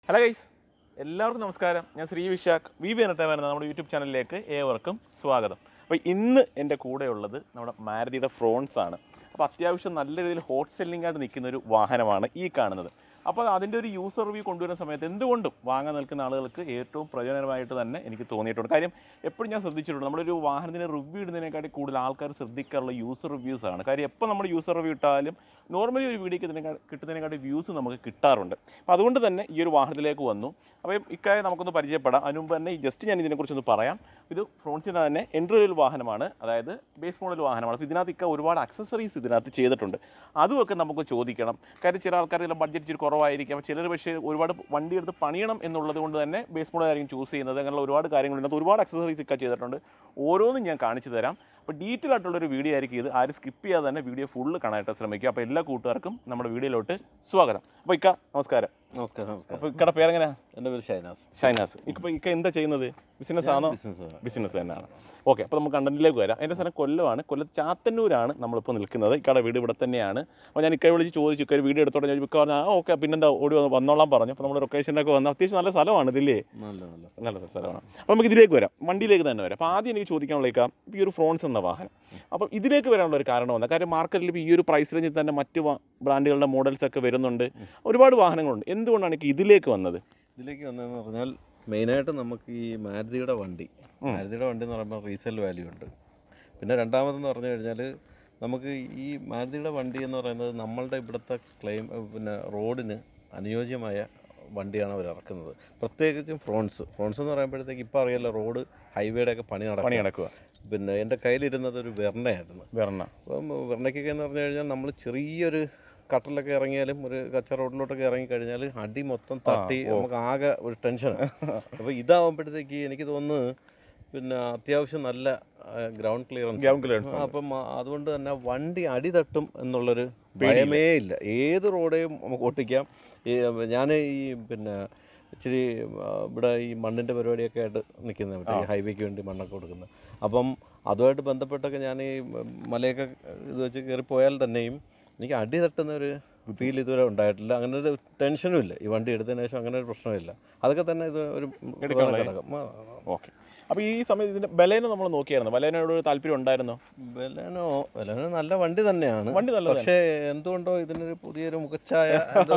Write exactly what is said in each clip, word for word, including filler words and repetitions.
Hello guys, എല്ലാവർക്കും നമസ്കാരം. ഞാൻ Shri Vishakh V B entertainment എന്ന നമ്മുടെ യൂട്യൂബ് ചാനലിലേക്ക് ഏവർക്കും സ്വാഗതം. അപ്പോൾ ഇന്ന് എൻ്റെ കൂടെ ഉള്ളത് നമ്മുടെ മാരുതിയുടെ ഫ്രോൺസ് ആണ്. അപ്പോൾ അത്യാവശ്യം നല്ല രീതിയിൽ ഹോട്ട് സെല്ലിംഗ് ആയിട്ട് നിൽക്കുന്ന ഒരു വാഹനമാണ് ഈ കാണുന്നത്. അപ്പോൾ അതിൻ്റെ ഒരു യൂസർ റിവ്യൂ കൊണ്ടുവരുന്ന സമയത്ത് എന്തുകൊണ്ടും വാങ്ങാൻ നിൽക്കുന്ന ആളുകൾക്ക് ഏറ്റവും പ്രയോജനമായിട്ട് തന്നെ എനിക്ക് തോന്നിയിട്ടുണ്ട്. കാര്യം എപ്പോഴും ഞാൻ ശ്രദ്ധിച്ചിട്ടുണ്ട്, നമ്മളൊരു വാഹനത്തിന് റിവ്യൂ ഇടുന്നതിനെക്കാട്ടി കൂടുതൽ ആൾക്കാർ ശ്രദ്ധിക്കാറുള്ള യൂസർ റിവ്യൂസ് ആണ്. കാര്യം എപ്പോൾ നമ്മൾ യൂസർ റിവ്യൂ ഇട്ടാലും നോർമലി ഒരു വീഡിയോക്ക് ഇതിനെ കിട്ടുന്നതിനെക്കാട്ടി വ്യൂസ് നമുക്ക് കിട്ടാറുണ്ട്. അപ്പോൾ അതുകൊണ്ട് തന്നെ ഈ ഒരു വാഹനത്തിലേക്ക് വന്നു. അപ്പോൾ ഇക്കാര്യം നമുക്കൊന്ന് പരിചയപ്പെടാം. അതിന് മുമ്പ് തന്നെ ജസ്റ്റ് ഞാൻ ഇതിനെക്കുറിച്ചൊന്ന് പറയാം. ഇത് ഫ്രോൺസിൻ്റെ തന്നെ എൻട്രി ലെവൽ വാഹനമാണ്, അതായത് ബേസ് മോഡൽ വാഹനമാണ്. അപ്പോൾ ഇതിനകത്ത് ഇക്ക ഒരുപാട് അക്സസറീസ് ഇതിനകത്ത് ചെയ്തിട്ടുണ്ട്. അതുമൊക്കെ നമുക്ക് ചോദിക്കണം. കാര്യം ചില ആൾക്കാരുടെ ബഡ്ജറ്റ് ഇച്ചിരി കുറവായിരിക്കും, ചിലർ പക്ഷേ ഒരുപാട് വണ്ടി എടുത്ത് പണിയണം എന്നുള്ളത് കൊണ്ട് തന്നെ ബേസ് മോഡൽ ആയിരിക്കും ചൂസ് ചെയ്യുന്നത്. അങ്ങനെയുള്ള ഒരുപാട് കാര്യങ്ങളുണ്ട്. ഒരുപാട് അക്സസറീസ് ഇക്ക ചെയ്തിട്ടുണ്ട്. ഓരോന്നും ഞാൻ കാണിച്ചു തരാം. അപ്പോൾ ഡീറ്റെയിൽ ആയിട്ടുള്ളൊരു വീഡിയോ ആയിരിക്കും ഇത്. ആരും സ്കിപ്പ് ചെയ്യാതെ തന്നെ വീഡിയോ ഫുള്ള് കാണാനായിട്ട് ശ്രമിക്കുക. അപ്പോൾ എല്ലാ കൂട്ടുകാർക്കും നമ്മുടെ വീഡിയോയിലോട്ട് സ്വാഗതം. അപ്പോൾ ഇക്ക നമസ്കാരം. നമസ്കാരം നമസ്കാരം അപ്പോൾ ഇക്കടെ പേരെങ്ങനെയാ? എൻ്റെ പേര് ഷൈനാസ്. ഷൈനാസ്. ഇപ്പോൾ ഇക്ക എന്താ ചെയ്യുന്നത്? ബിസിനസ് ആണോ? ബിസിനസ് ബിസിനസ് തന്നെയാണ്. ഓക്കെ, അപ്പോൾ നമുക്ക് കണ്ടന്റിലേക്ക് വരാം. എൻ്റെ സ്ഥലം കൊല്ലമാണ്. കൊല്ലത്ത് ചാത്തന്നൂരാണ് നമ്മളിപ്പോൾ നിൽക്കുന്നത്. ഇക്കടെ വീട് ഇവിടെ തന്നെയാണ്. അപ്പോൾ ഞാൻ ഇക്ക വിളിച്ച് ചോദിച്ചു, ഇക്ക വീഡിയോ എടുത്തോടെ ഞാൻ ഇക്ക പറഞ്ഞാൽ ആ ഓക്കെ പിന്നെന്താ ഓടി വന്നോളാം പറഞ്ഞു. അപ്പോൾ നമ്മൾ ലൊക്കേഷനിലൊക്കെ വന്ന് അത്യാവശ്യം നല്ല സ്ഥലമാണ് ഇതില്ലേ? നല്ല നല്ല നല്ല സ്ഥലമാണ്. അപ്പോൾ നമുക്ക് ഇതിലേക്ക് വരാം, വണ്ടിയിലേക്ക് തന്നെ വരാം. അപ്പോൾ ആദ്യം എനിക്ക് ചോദിക്കാനുള്ള ഇക്ക, ഇപ്പോൾ ഈ ഒരു ഫ്രോൺസ് എന്ന വാഹനം, അപ്പോൾ ഇതിലേക്ക് വരാനുള്ള ഒരു കാരണം എന്താ? കാര്യം മാർക്കറ്റിൽ ഇപ്പോൾ ഈ ഒരു പ്രൈസ് റേഞ്ചിൽ തന്നെ മറ്റ് ബ്രാൻഡുകളുടെ മോഡൽസ് ഒക്കെ വരുന്നുണ്ട്, ഒരുപാട് വാഹനങ്ങളുണ്ട്. എന്തുകൊണ്ടാണ് എനിക്ക് ഇതിലേക്ക് വന്നത്? ഇതിലേക്ക് വന്നതെന്ന് പറഞ്ഞാൽ മെയിനായിട്ട് നമുക്ക് ഈ മാരുതിയുടെ വണ്ടി മാരുതിയുടെ വണ്ടി എന്ന് പറയുമ്പോൾ റീസെയിൽ വാല്യൂ ഉണ്ട്. പിന്നെ രണ്ടാമതെന്ന് പറഞ്ഞു കഴിഞ്ഞാൽ നമുക്ക് ഈ മാരുതിയുടെ വണ്ടി എന്ന് പറയുന്നത് നമ്മളുടെ ഇവിടുത്തെ ക്ലെയിം പിന്നെ റോഡിന് അനുയോജ്യമായ വണ്ടിയാണ് അവർ ഇറക്കുന്നത്. പ്രത്യേകിച്ചും ഫ്രോൺസ് ഫ്രോൺസ് എന്ന് പറയുമ്പോഴത്തേക്ക് ഇപ്പോൾ അറിയാലോ, റോഡ് ഹൈവേയുടെ ഒക്കെ പണി നടക്കുക പണി നടക്കുക പിന്നെ എൻ്റെ കയ്യിലിരുന്നത് ഒരു വെർണയായിരുന്നു. വെർണ അപ്പം വെർണയ്ക്കൊക്കെ എന്ന് പറഞ്ഞു കഴിഞ്ഞാൽ നമ്മൾ ചെറിയൊരു കട്ടറിലൊക്കെ ഇറങ്ങിയാലും ഒരു കച്ച റോഡിലോട്ടൊക്കെ ഇറങ്ങിക്കഴിഞ്ഞാൽ അടി മൊത്തം തട്ടി നമുക്ക് ആകെ ഒരു ടെൻഷനാണ്. അപ്പോൾ ഇതാവുമ്പോഴത്തേക്ക് എനിക്ക് തോന്നുന്നു പിന്നെ അത്യാവശ്യം നല്ല ഗ്രൗണ്ട് ക്ലിയറൻസ് ഗ്രൗണ്ട് ക്ലിയറൻസ് അപ്പം അതുകൊണ്ട് തന്നെ വണ്ടി അടി തട്ടും എന്നുള്ളൊരു ഭയമേ ഇല്ല. ഏത് റോഡേയും നമുക്ക് ഓട്ടിക്കാം. ഈ ഞാൻ ഈ പിന്നെ ഇച്ചിരി ഇവിടെ ഈ മണ്ണിൻ്റെ പരിപാടിയൊക്കെ ആയിട്ട് നിൽക്കുന്നത്, മറ്റേ ഈ ഹൈവേക്ക് വേണ്ടി മണ്ണൊക്കെ കൊടുക്കുന്നത്. അപ്പം അതുമായിട്ട് ബന്ധപ്പെട്ടൊക്കെ ഞാൻ ഈ മലയൊക്കെ ഇത് വെച്ച് കയറിപ്പോയാൽ തന്നെയും എനിക്ക് അടി തട്ടുന്ന ഒരു ഫീൽ ഇതുവരെ ഉണ്ടായിട്ടില്ല. അങ്ങനെ ഒരു ടെൻഷനും ഇല്ല. ഈ വണ്ടി എടുത്തതിന് ശേഷം അങ്ങനെ ഒരു പ്രശ്നമില്ല. അതൊക്കെ തന്നെ ഇത് ഒരു ഘടകം. ഓക്കെ, അപ്പോൾ ഈ സമയത്ത് ഇതിൻ്റെ ബലേനോ നമ്മൾ നോക്കിയായിരുന്നു. ബലേനോട് ഒരു താല്പര്യം ഉണ്ടായിരുന്നോ? ബലേനോ ബലേനോ നല്ല വണ്ടി തന്നെയാണ്, വണ്ടി നല്ല. പക്ഷേ എന്തുകൊണ്ടോ ഇതിനൊരു പുതിയൊരു മുഖച്ഛായ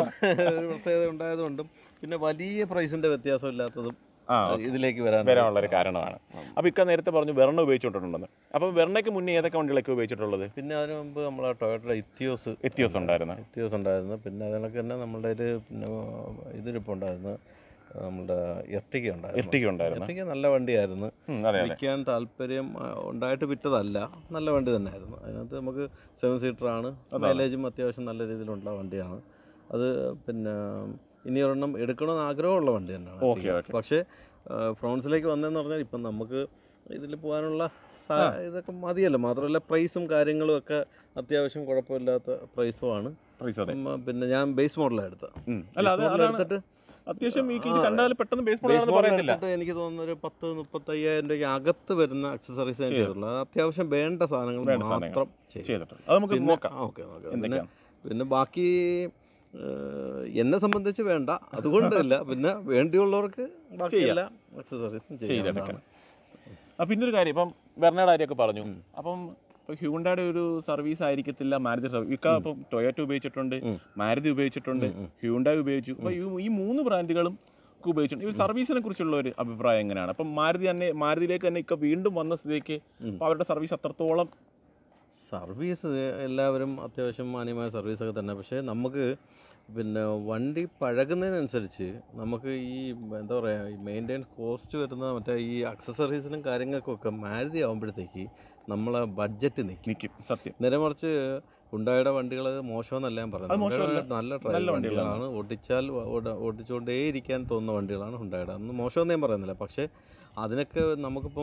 ഒരു പ്രത്യേകത ഉണ്ടായതുകൊണ്ടും പിന്നെ വലിയ പ്രൈസിൻ്റെ വ്യത്യാസം ഇല്ലാത്തതും ഇതിലേക്ക് വരാൻ വരാനുള്ള ഒരു കാരണമാണ്. അപ്പോൾ ഇക്ക നേരത്തെ പറഞ്ഞു വെർണ ഉപയോഗിച്ചിട്ടുണ്ടെന്ന്. അപ്പോൾ വെർണയ്ക്ക് മുന്നേ ഏതൊക്കെ വണ്ടികളൊക്കെ ഉപയോഗിച്ചിട്ടുള്ളത്? പിന്നെ അതിന് മുമ്പ് നമ്മളെ ടൊയോട്ടയുടെ ഇത്തിയോസ് ഇത്തിയോസ് ഉണ്ടായിരുന്നു ഇത്തിയോസ് ഉണ്ടായിരുന്നു പിന്നെ അതിനൊക്കെ തന്നെ നമ്മളുടെ ഒരു പിന്നെ ഇതിലിപ്പോൾ ഉണ്ടായിരുന്നു, നമ്മുടെ എർട്ടിക ഉണ്ടായിരുന്നു. എർട്ടിക ഉണ്ടായിരുന്നു എർട്ടിക നല്ല വണ്ടിയായിരുന്നു. വിൽക്കാൻ താല്പര്യം ഉണ്ടായിട്ട് വിറ്റതല്ല, നല്ല വണ്ടി തന്നെയായിരുന്നു. അതിനകത്ത് നമുക്ക് സെവൻ സീറ്ററാണ്, മൈലേജും അത്യാവശ്യം നല്ല രീതിയിലുള്ള വണ്ടിയാണ് അത്. പിന്നെ ഇനി ഒരെണ്ണം എടുക്കണമെന്ന് ആഗ്രഹമുള്ള വണ്ടി തന്നെയാണ്. പക്ഷേ ഫ്രോൺസിലേക്ക് വന്നതെന്ന് പറഞ്ഞാൽ ഇപ്പം നമുക്ക് ഇതിൽ പോകാനുള്ള ഇതൊക്കെ മതിയല്ലോ. മാത്രമല്ല പ്രൈസും കാര്യങ്ങളും ഒക്കെ അത്യാവശ്യം കുഴപ്പമില്ലാത്ത പ്രൈസുമാണ്. പിന്നെ ഞാൻ ബേസ് മോഡലാണ് എടുത്തത്. എടുത്തിട്ട് അത്യാവശ്യം എനിക്ക് തോന്നുന്നു ഒരു പത്ത് മുപ്പത്തയ്യായിരം രൂപയ്ക്ക് അകത്ത് വരുന്ന അക്സസറീസ് ഞാൻ ചെയ്തിട്ടുള്ളൂ. അത് അത്യാവശ്യം വേണ്ട സാധനങ്ങൾ മാത്രം ചെയ്തിട്ടുണ്ട്. ഓക്കെ പിന്നെ പിന്നെ ബാക്കി എന്നെ സംബന്ധിച്ച് വേണ്ട, അതുകൊണ്ടല്ല, പിന്നെ വേണ്ടിയുള്ളവർക്ക് ബാക്കിയെല്ലാ അക്സസറീസും ചെയ്തെടുക്കണം. പിന്നെ ഒരു കാര്യം, ഇപ്പം വെർണയുടെ കാര്യമൊക്കെ പറഞ്ഞു. അപ്പം ഹ്യൂണ്ടായുടെ ഒരു സർവീസ് ആയിരിക്കത്തില്ല മാരുതി സർവീസ്. ഇക്ക ഇപ്പം ടൊയോറ്റ ഉപയോഗിച്ചിട്ടുണ്ട്, മാരുതി ഉപയോഗിച്ചിട്ടുണ്ട്, ഹ്യൂണ്ടായി ഉപയോഗിച്ചു. അപ്പോൾ ഈ മൂന്ന് ബ്രാൻഡുകളും ഉപയോഗിച്ചിട്ടുണ്ട്. ഈ സർവീസിനെ കുറിച്ചുള്ള ഒരു അഭിപ്രായം എങ്ങനെയാണ്? അപ്പം മാരുതി തന്നെ മാരുതിയിലേക്ക് തന്നെ ഇക്ക വീണ്ടും വന്ന സ്ഥിതിക്ക് അവരുടെ സർവീസ് അത്രത്തോളം സർവീസ് എല്ലാവരും അത്യാവശ്യം മാന്യമായ സർവീസൊക്കെ തന്നെ. പക്ഷേ നമുക്ക് പിന്നെ വണ്ടി പഴകുന്നതിനനുസരിച്ച് നമുക്ക് ഈ എന്താ പറയുക ഈ മെയിൻ്റെനൻസ് കോസ്റ്റ് വരുന്ന മറ്റേ ഈ അക്സസറീസിനും കാര്യങ്ങൾക്കൊക്കെ മാരുതി ആകുമ്പോഴത്തേക്ക് നമ്മളെ ബഡ്ജറ്റ് നിൽക്കും. സത്യം. നേരെ മറിച്ച് ഹുണ്ടായുടെ വണ്ടികൾ മോശമെന്നല്ല ഞാൻ പറയുന്നത്, നല്ല ഡ്രൈവ് വണ്ടികളാണ്. ഓടിച്ചാൽ ഓടിച്ചുകൊണ്ടേ ഇരിക്കാൻ തോന്നുന്ന വണ്ടികളാണ് ഹുണ്ടായുടെ. അന്ന് മോശമെന്ന് ഞാൻ പറയുന്നില്ല. പക്ഷേ അതിനൊക്കെ നമുക്കിപ്പം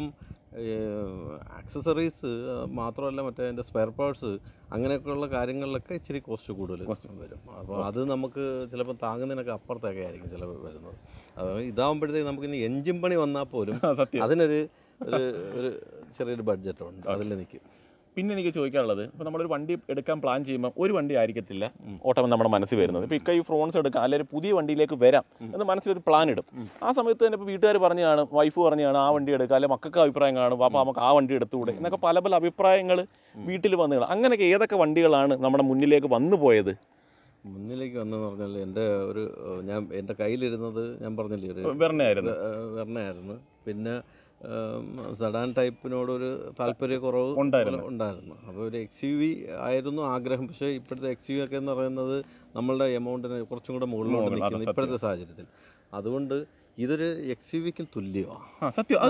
ആക്സസറീസ് മാത്രമല്ല, മറ്റേ അതിൻ്റെ സ്പെയർ പാർട്സ് അങ്ങനെയൊക്കെയുള്ള കാര്യങ്ങളിലൊക്കെ ഇച്ചിരി കോസ്റ്റ് കൂടുതൽ വരും. അപ്പോൾ അത് നമുക്ക് ചിലപ്പോൾ താങ്ങുന്നതിനൊക്കെ അപ്പുറത്തൊക്കെ ആയിരിക്കും ചിലപ്പോൾ വരുന്നത്. അപ്പോൾ ഇതാകുമ്പോഴത്തേക്ക് നമുക്കിനി എൻജിൻ പണി വന്നാൽ പോലും അതിനൊരു ഒരു ചെറിയൊരു ബഡ്ജറ്റുണ്ട്, അതിൽ നിൽക്കും. പിന്നെ എനിക്ക് ചോദിക്കാനുള്ളത്, ഇപ്പോൾ നമ്മളൊരു വണ്ടി എടുക്കാൻ പ്ലാൻ ചെയ്യുമ്പോൾ ഒരു വണ്ടി ആയിരിക്കത്തില്ല ഓട്ടം നമ്മുടെ മനസ്സിൽ വരുന്നത്. ഇപ്പോൾ ഇക്ക ഈ ഫ്രോൺസ് എടുക്കാം അല്ലെങ്കിൽ പുതിയ വണ്ടിയിലേക്ക് വരാം എന്ന് മനസ്സിലൊരു പ്ലാൻ ഇടും. ആ സമയത്ത് തന്നെ ഇപ്പോൾ വീട്ടുകാർ പറഞ്ഞു കാണും, വൈഫ് പറഞ്ഞു കാണും ആ വണ്ടി എടുക്കുക, അല്ലെങ്കിൽ മക്കൾക്ക് അഭിപ്രായം കാണും അപ്പോൾ നമുക്ക് ആ വണ്ടി എടുത്തുകൂടെ എന്നൊക്കെ പല പല അഭിപ്രായങ്ങൾ വീട്ടിൽ വന്നു കാണും. അങ്ങനെയൊക്കെ ഏതൊക്കെ വണ്ടികളാണ് നമ്മുടെ മുന്നിലേക്ക് വന്നു പോയത്? മുന്നിലേക്ക് വന്നെന്ന് പറഞ്ഞാൽ എൻ്റെ ഒരു ഞാൻ എൻ്റെ കയ്യിലിരുന്നത് ഞാൻ പറഞ്ഞില്ലേ ഒരു വെർണയായിരുന്നു വെർണയായിരുന്നു. പിന്നെ സെഡാൻ ടൈപ്പിനോടൊരു താല്പര്യക്കുറവ് ഉണ്ടായിരുന്നു ഉണ്ടായിരുന്നു അപ്പോൾ ഒരു എക്സ് യു വി ആയിരുന്നു ആഗ്രഹം. പക്ഷേ ഇപ്പോഴത്തെ എക്സ് യു വി ഒക്കെ എന്ന് പറയുന്നത് നമ്മളുടെ എമൗണ്ടിന് കുറച്ചും കൂടെ മുകളിലോട്ട് നിൽക്കുന്നു ഇപ്പോഴത്തെ സാഹചര്യത്തിൽ. അതുകൊണ്ട് ഇതൊരു എക്സ് യു വിക്കും തുല്യമാണ്.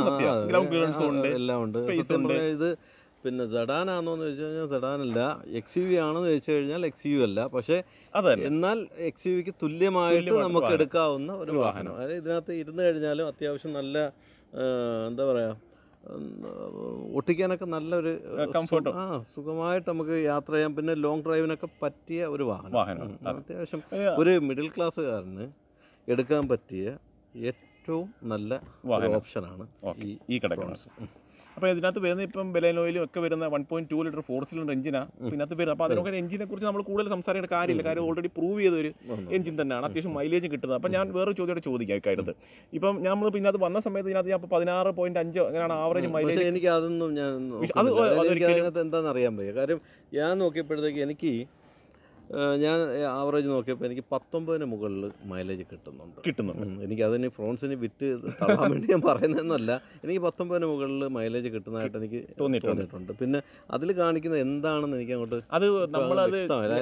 എല്ലാം ഉണ്ട്. ഇത് പിന്നെ സെഡാനാണോ എന്ന് ചോദിച്ചു കഴിഞ്ഞാൽ സെഡാനല്ല, എക്സ് യു വി ആണെന്ന് ചോദിച്ചു കഴിഞ്ഞാൽ എക്സ് യു അല്ല. പക്ഷേ എന്നാൽ എക്സ് യു വിക്ക് തുല്യമായിട്ട് നമുക്ക് എടുക്കാവുന്ന ഒരു വാഹനം. അതായത് ഇതിനകത്ത് ഇരുന്ന് കഴിഞ്ഞാലും അത്യാവശ്യം നല്ല എന്താ പറയുക, ഒട്ടിക്കാനൊക്കെ നല്ലൊരു കംഫർട്ട്, ആ സുഖമായിട്ട് നമുക്ക് യാത്ര ചെയ്യാം. പിന്നെ ലോങ് ഡ്രൈവിനൊക്കെ പറ്റിയ ഒരു വാഹനം, അത്യാവശ്യം ഒരു മിഡിൽ ക്ലാസ്സുകാരന് എടുക്കാൻ പറ്റിയ ഏറ്റവും നല്ല ഓപ്ഷനാണ് ഈ കിടക്കുന്നത്. അപ്പോൾ ഇതിനകത്ത് വരുന്ന ഇപ്പം ബെലേനോയിലും ഒക്കെ വരുന്ന one point two litre four cylinder എഞ്ചിനാണ് ഇതിനകത്ത് വരുന്നത്. അപ്പോൾ അതിനൊക്കെ എഞ്ചിനെ കുറിച്ച് നമ്മൾ കൂടുതൽ സംസാരിക്കേണ്ട കാര്യമില്ല, കാര്യം ഓൾറെഡി പ്രൂവ് ചെയ്ത ഒരു എഞ്ചിൻ തന്നെയാണ്, അത്യാവശ്യം മൈലേജ് കിട്ടുന്നത്. അപ്പോൾ ഞാൻ വേറെ ചോദ്യം ചോദിക്കാം ഇക്കാര്യത്ത്. ഇപ്പം നമ്മൾ പിന്നെ അത് വന്ന സമയത്ത് ഇതിനകത്ത് ഞാൻ പതിനാറ് പോയിന്റ് അഞ്ചോ അങ്ങനെയാണ് ആവറേജ് മൈലേജ്. എനിക്ക് അതൊന്നും ഞാൻ അതിനകത്ത് എന്താണെന്ന് അറിയാൻ വയ്യ. കാര്യം ഞാൻ നോക്കിയപ്പോഴത്തേക്ക് എനിക്ക് ഞാൻ ആവറേജ് നോക്കിയപ്പോൾ എനിക്ക് പത്തൊമ്പതിന് മുകളിൽ മൈലേജ് കിട്ടുന്നുണ്ട് കിട്ടുന്നുണ്ട് എനിക്ക് അതിന് ഫ്രോൺസിന് വിറ്റ് തള്ളാൻ വേണ്ടി ഞാൻ പറയുന്നതെന്നല്ല, എനിക്ക് പത്തൊമ്പതിന് മുകളിൽ മൈലേജ് കിട്ടുന്നതായിട്ട് എനിക്ക് തോന്നിയിട്ടുണ്ട്. പിന്നെ അതിൽ കാണിക്കുന്നത് എന്താണെന്ന് എനിക്ക് അങ്ങോട്ട് അത് നമ്മളത്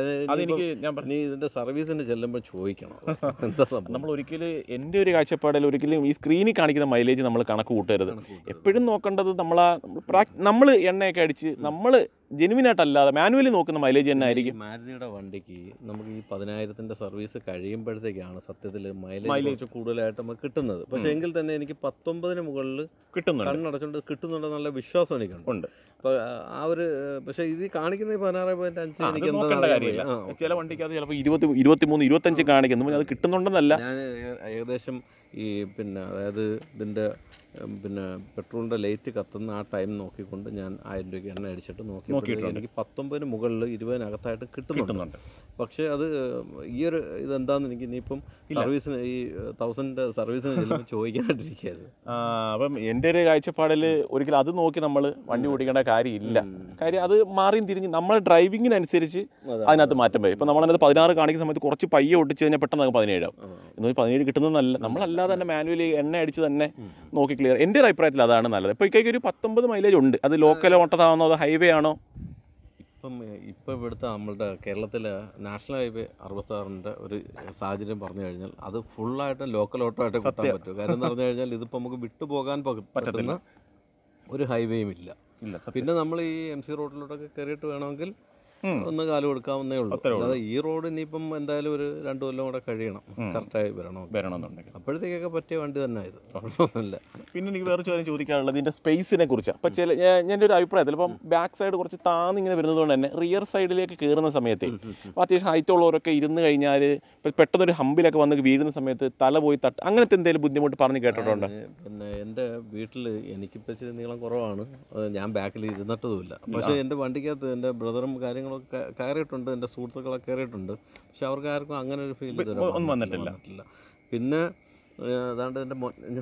നീ ഇതിന്റെ സർവീസിന് ചെല്ലുമ്പോൾ ചോദിക്കണം എന്താ നമ്മൾ ഒരിക്കലും എൻ്റെ ഒരു കാഴ്ചപ്പാടിൽ ഒരിക്കലും ഈ സ്ക്രീനിൽ കാണിക്കുന്ന മൈലേജ് നമ്മൾ കണക്ക് കൂട്ടരുത്. എപ്പോഴും നോക്കേണ്ടത് നമ്മളാ നമ്മൾ എണ്ണയൊക്കെ അടിച്ച് നമ്മൾ ജെനുവിനായിട്ടല്ലാതെ മാനുവലി നോക്കുന്ന മൈലേജ് തന്നെ ആയിരിക്കും. മാരുതിയുടെ വണ്ടിക്ക് നമുക്ക് ഈ പതിനായിരത്തിന്റെ സർവീസ് കഴിയുമ്പോഴത്തേക്കാണ് സത്യത്തിൽ മൈലേജ് കൂടുതലായിട്ട് നമുക്ക് കിട്ടുന്നത്. പക്ഷേ എങ്കിൽ തന്നെ എനിക്ക് പത്തൊമ്പതിന് മുകളിൽ കിട്ടുന്നുണ്ട്, കണ്ണടച്ചുകൊണ്ട് കിട്ടുന്നുണ്ടെന്നുള്ള വിശ്വാസം എനിക്കുണ്ട്. അപ്പൊ ആ ഒരു പക്ഷേ ഇത് കാണിക്കുന്ന പതിനാറ് പോയിന്റ് അഞ്ച് എനിക്ക് എന്താ കാര്യമില്ല. ചില വണ്ടിക്ക് അത് ചിലപ്പോൾ ഇരുപത്തി ഇരുപത്തിമൂന്ന് ഇരുപത്തഞ്ച് കാണിക്കുന്നു, അത് കിട്ടുന്നുണ്ടെന്നല്ല. ഞാൻ ഏകദേശം ഈ പിന്നെ അതായത് ഇതിൻ്റെ പിന്നെ പെട്രോളിൻ്റെ ലൈറ്റ് കത്തുന്ന ആ ടൈം നോക്കിക്കൊണ്ട് ഞാൻ ആയിരം രൂപയ്ക്ക് എണ്ണ അടിച്ചിട്ട് നോക്കിയിട്ടുണ്ട്. എനിക്ക് പത്തൊമ്പതിന് മുകളിൽ ഇരുപതിനകത്തായിട്ട് കിട്ടുന്നുണ്ട്. പക്ഷേ അത് ഈ ഒരു ഇതെന്താണെന്ന് എനിക്ക് ഇനിയിപ്പം സർവീസിന് ഈ തൗസൻഡ് സർവീസിന് ചെല്ലുമ്പോൾ ചോദിക്കാനായിട്ടിരിക്കുകയായിരുന്നു. അപ്പം എൻ്റെ ഒരു കാഴ്ചപ്പാടിൽ ഒരിക്കലും അത് നോക്കി നമ്മൾ വണ്ടി ഓടിക്കേണ്ട കാര്യമില്ല. കാര്യം അത് മാറിയും തിരിഞ്ഞ് നമ്മളെ ഡ്രൈവിങ്ങിനനുസരിച്ച് അതിനകത്ത് മാറ്റം വരും. ഇപ്പം നമ്മളതിനകത്ത് പതിനാറ് കാണിക്കുന്ന സമയത്ത് കുറച്ച് പയ്യെ ഒട്ടിച്ച് കഴിഞ്ഞാൽ പെട്ടെന്ന് നമുക്ക് പതിനേഴാവും. ഇന്ന് പതിനേഴ് കിട്ടുന്നതല്ല, നമ്മളല്ലാതെ തന്നെ മാനുവലി എണ്ണ അടിച്ച് തന്നെ നോക്കി ക്ലിയർ. എൻ്റെ ഒരു അഭിപ്രായത്തിൽ അതാണ് നല്ലത്. ഇപ്പോൾ ഇക്കൊക്കെ ഒരു പത്തൊമ്പത് മൈലേജ് ഉണ്ട്. അത് ലോക്കൽ ഓട്ടത്താണോ അതോ ഹൈവേ ആണോ? ഇപ്പം ഇപ്പം ഇവിടുത്തെ നമ്മളുടെ കേരളത്തിലെ നാഷണൽ ഹൈവേ അറുപത്താറിൻ്റെ ഒരു സാഹചര്യം പറഞ്ഞു കഴിഞ്ഞാൽ അത് ഫുള്ളായിട്ട് ലോക്കൽ ഓട്ടോ ആയിട്ട് കിട്ടാൻ പറ്റും. കാര്യം എന്ന് പറഞ്ഞു കഴിഞ്ഞാൽ ഇതിപ്പോൾ നമുക്ക് വിട്ടുപോകാൻ പറ്റുന്ന ഒരു ഹൈവേയും ഇല്ല. പിന്നെ നമ്മൾ ഈ എം സി റോഡിലോട്ടൊക്കെ കയറിയിട്ട് വേണമെങ്കിൽ ഒന്ന് കാല് കൊടുക്കാവുന്നേ ഉള്ളൂ. അല്ലാതെ ഈ റോഡ് ഇനിയിപ്പം എന്തായാലും ഒരു രണ്ടു കൊല്ലം കൂടെ കഴിയണം കറക്റ്റായി വരണം വരണമെന്നുണ്ടെങ്കിൽ. അപ്പോഴത്തേക്കൊക്കെ പറ്റിയ വണ്ടി തന്നെ ഇത്, കുഴപ്പമൊന്നുമില്ല. പിന്നെ എനിക്ക് വേറെ ചോദ്യം ചോദിക്കാനുള്ളത് ഇതിൻ്റെ സ്പേസിനെ കുറിച്ചാണ്. അപ്പം ചില എൻ്റെ ഒരു അഭിപ്രായത്തിൽ ഇപ്പം ബാക്ക് സൈഡ് കുറച്ച് താന്നിങ്ങനെ വരുന്നത് കൊണ്ട് തന്നെ റിയർ സൈഡിലേക്ക് കയറുന്ന സമയത്ത് അത്യാവശ്യം ഹൈറ്റ് ഉള്ളവരൊക്കെ ഇരുന്ന് കഴിഞ്ഞാൽ പെട്ടെന്നൊരു ഹമ്പിലൊക്കെ വന്ന് വീഴുന്ന സമയത്ത് തല പോയി തട്ട് അങ്ങനത്തെ എന്തെങ്കിലും ബുദ്ധിമുട്ട് പറഞ്ഞ് കേട്ടിട്ടുണ്ടോ? പിന്നെ എൻ്റെ വീട്ടിൽ എനിക്കിപ്പോൾ ഇച്ചിരി നീളം കുറവാണ്, ഞാൻ ബാക്കിൽ ഇരുന്നിട്ടതുമില്ല. പക്ഷേ എൻ്റെ വണ്ടിക്കകത്ത് എൻ്റെ ബ്രദറും കാര്യങ്ങളും കയറിയിട്ടുണ്ട്, എൻ്റെ സുഹൃത്തുക്കളൊക്കെ കയറിയിട്ടുണ്ട്. പക്ഷെ അവർക്ക് ആർക്കും അങ്ങനെ ഒരു ഫീൽ ഒന്നും വന്നിട്ടില്ല. പിന്നെ അതാണ്ട് എൻ്റെ